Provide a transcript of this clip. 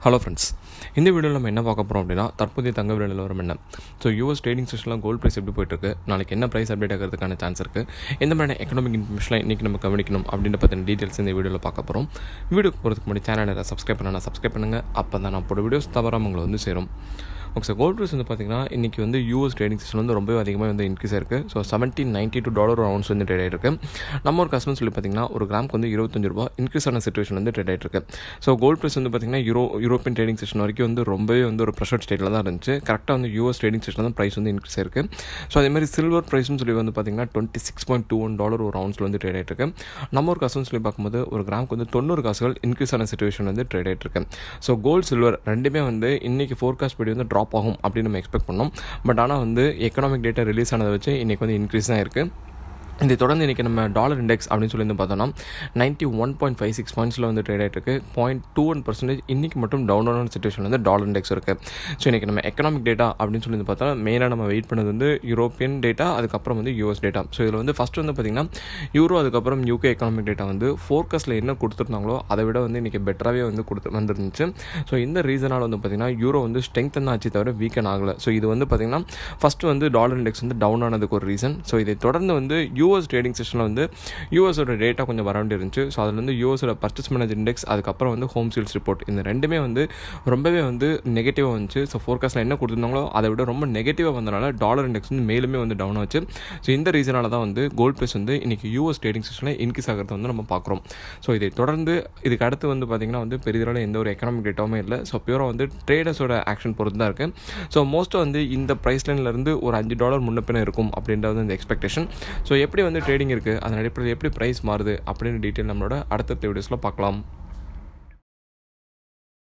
Hello friends, இந்த வீடியோவில் நம்ம என்ன பார்க்க போகிறோம் அப்படின்னா தற்போதைய தங்க விலை நிலவரம் என்ன. ஸோ யூஎஸ் ட்ரேடிங் செஷனில் கோல்ட் ப்ரைஸ் எப்படி போயிட்டுருக்கு, நாளைக்கு என்ன ப்ரைஸ் அப்டேட் ஆகிறதுக்கான சான்ஸ் இருக்குது, எந்த மாதிரியான எக்கனாமிக் இன்ஃபர்மேஷன் இன்றைக்கி நம்ம கவனிக்கணும் அப்படின்ற பற்றின டீட்டெயில்ஸ் இந்த வீடியோவில் பார்க்க போகிறோம். வீடியோக்கு போகிறதுக்கு முன்னாடி சேனலை சப்ஸ்கிரைப் பண்ணுங்கள். அப்போ தான் நான் போட வீடியோஸ் தவறாமல் உங்களை வந்து சேரும். ஓகே சார், கோல்ட் ப்ரைஸ் வந்து பார்த்திங்கன்னா இன்றைக்கி வந்து யூஎஸ் ட்ரேடிங் செஷன் வந்து ரொம்ப அதிகமாக வந்து இன்க்ரீஸ் ஆயிருக்கு. ஸோ $1792 ஒரு அவுன்ஸ் வந்து ட்ரேட் ஆகிருக்கு. நம்ம ஒரு கஸ்டமர் சொல்லி பார்த்திங்கன்னா ஒரு கிராமுக்கு வந்து $25 இன்க்ரீஸ் ஆன சிச்சுவேஷன் வந்து ட்ரேட் ஆகிருக்கு. ஸோ கோல்ட் ப்ரைஸ் வந்து பார்த்திங்கன்னா யூரோப்பியன் ட்ரேடிங் செஷன் வரைக்கும் வந்து ரொம்பவே வந்து ஒரு ப்ரெஷர் ஸ்டேட்டில் தான் இருந்துச்சு. கரெக்டாக வந்து யூஎஸ் ட்ரேடிங் செஷனில் தான் ப்ரைஸ் வந்து இன்க்ரீஸ் ஆயிருக்கு. ஸோ அதேமாதிரி சில்வர் ப்ரைஸ்னு சொல்லி வந்து பார்த்திங்கன்னா $26.21 ஒரு அவுன்ஸில் வந்து ட்ரேட் ஆகிருக்கு. நம்ம ஒரு கஸ்டமர் சொல்லி பார்க்கும்போது ஒரு கிராமுக்கு வந்து 90 காசுகள் இன்க்ரீஸ் ஆன சிச்சுவேஷன் வந்து ட்ரேட் ஆகிருக்கு. ஸோ கோல்ட் சில்வர் ரெண்டுமே வந்து இன்றைக்கி ஃபோர்காஸ்ட் படி வந்து ட்ராப் ஆகும் அப்படின்னு நம்ம எக்ஸ்பெக்ட் பண்ணோம். பட் ஆனால் வந்து எக்கனாமிக் டேட்டா ரிலீஸ் ஆனதை வச்சு இன்றைக்கி வந்து இன்க்ரீஸ் தான் இருக்குது. இதை தொடர்ந்து இன்றைக்கி நம்ம டாலர் இண்டெக்ஸ் அப்படின்னு சொல்லி வந்து பார்த்தோம்னா 91.56 பாயிண்ட்ஸில் வந்து ட்ரேட் ஆகிட்டு இருக்குது. 0.21% இன்றைக்கி மட்டும் டவுனான சிச்சுவேஷன் வந்து டாலர் இண்டெக்ஸ் இருக்குது. ஸோ இன்றைக்கி நம்ம எக்கனாமிக் டேட்டா அப்படின்னு சொல்லி வந்து பார்த்தா மெயினாக நம்ம வெயிட் பண்ணது வந்து யூரோப்பியன் டேட்டா, அதுக்கப்புறம் வந்து யூஎஸ் டேட்டா. ஸோ இதில் வந்து ஃபஸ்ட்டு வந்து பார்த்திங்கன்னா யூரோ, அதுக்கப்புறம் யூகே எக்கனாமிக் டேட்டா வந்து ஃபோர்காஸ்ட்டில் என்ன கொடுத்துருந்தாங்களோ அதை விட வந்து இன்றைக்கி பெட்டராகவே வந்து வந்துருந்துச்சு. ஸோ இந்த ரீசனால் வந்து பார்த்திங்கன்னா யூரோ வந்து ஸ்ட்ரெங்தன் ஆச்சு தவிர வீக்கன் ஆகலை. ஸோ இது வந்து பார்த்திங்கன்னா ஃபஸ்ட்டு வந்து டாலர் இண்டெக்ஸ் வந்து டவுன் ஆனதுக்கு ஒரு ரீசன். ஸோ இதை தொடர்ந்து வந்து யூஎஸ் ட்ரேடிங் செஷனில் வந்து யூஎஸோட டேட்டா கொஞ்சம் வர வேண்டி இருந்துச்சு. ஸோ அதில் வந்து யூஎஸோட பர்ச்சேஸ் மேனேஜர் இண்டெக்ஸ், அதுக்கப்புறம் வந்து ஹோம் சேல்ஸ் ரிப்போர்ட், இந்த ரெண்டுமே வந்து ரொம்பவே வந்து நெகட்டிவாக வந்துச்சு. ஸோ ஃபோர்காஸ்ட்டில் என்ன கொடுத்துருந்தாங்களோ அதை விட ரொம்ப நெகட்டிவாக வந்தனால டாலர் இண்டெக்ஸ் வந்து மேலுமே வந்து டவுன் ஆச்சு. ஸோ இந்த ரீசனால தான் வந்து கோல்ட் ப்ரைஸ் வந்து இன்றைக்கி யூஎஸ் ட்ரேடிங் செஷனில் இன்க்ரீஸ் ஆகிறத வந்து நம்ம பார்க்குறோம். ஸோ இதை தொடர்ந்து இதுக்கு அடுத்து வந்து பார்த்திங்கன்னா வந்து பெரிதளவில் எந்த ஒரு எக்கனாமிக் டேட்டாவுமே இல்லை. ஸோ பியூராக வந்து ட்ரேடர்ஸோட ஆக்ஷன் பொறுத்து தான் இருக்குது. ஸோ மோஸ்ட்டாக வந்து இந்த ப்ரைஸ் லைன்லேருந்து ஒரு $5 முன்ன பின்ன இருக்கும் அப்படின்றது இந்த எக்ஸ்பெக்டேஷன். ஸோ எப்படி வந்து ட்ரேடிங் இருக்குது, அதன் அடிப்படையில் எப்படி ப்ரைஸ் மாறுது அப்படின்னு டீட்டெயில் நம்மளோட அடுத்த வீடியோஸில் பார்க்கலாம்.